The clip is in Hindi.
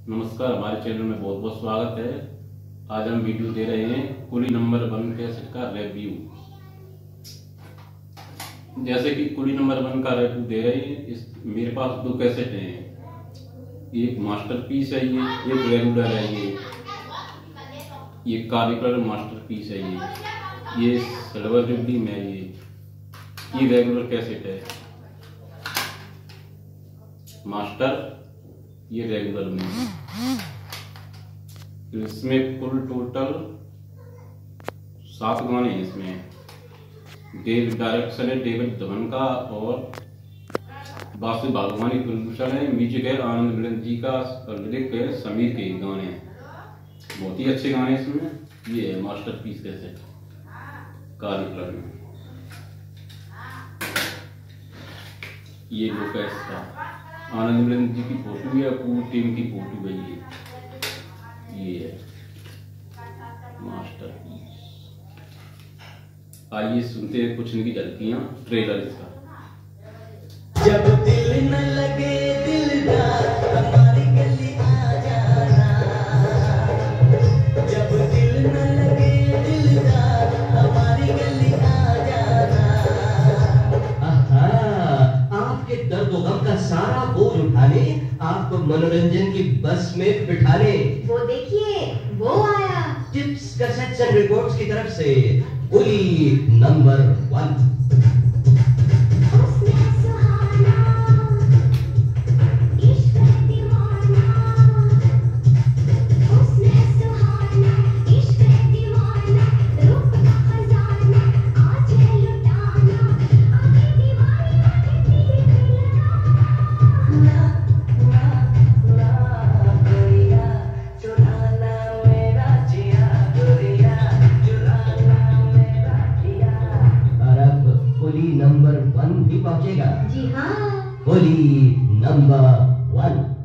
नमस्कार, हमारे चैनल में बहुत बहुत स्वागत है। आज हम वीडियो दे रहे हैं कुली नंबर 1 कैसेट का रिव्यू। जैसे कि कुली नंबर 1 का रिव्यू दे रहे हैं, मेरे पास 2 कैसेट हैं। एक मास्टरपीस है, ये रेगुलर है। ये काले कलर मास्टरपीस है। ये सिल्वर जुबली में है। ये रेगुलर कैसेट है मास्टर, ये रेगुलर में। इसमें कुल टोटल 7 गाने हैं। इसमें डायरेक्शन है डेविड धवन का और बासु बागवानी प्रदूषण है। म्यूजिक है आनंद मिलन जी का, लिरिक है समीर के गाने हैं। बहुत ही अच्छे गाने इसमें। ये है मास्टरपीस कैसेट काले कलर में। ये जो कैसेट था आनंद मिलन जी की फोटो है, पूरी टीम की फोटो है। ये है मास्टरपीस। आइए सुनते हैं कुछ इनकी झलकियां, ट्रेलर इसका। जब दिल न लगे दिलदार हमारी गली आ जाना। जब दिल न लगे दिलदार हमारी गली आ जाना। आपके दर्द और गम का सारा बोझ उठाने, आपको मनोरंजन की बस में बिठाने। वो देखिए, वो आया टिप्स कैसेट्स एंड रिकॉर्ड्स की तरफ से कुली नंबर 1। कुली नंबर 1 भी पहुंचेगा। जी हाँ, कुली नंबर 1।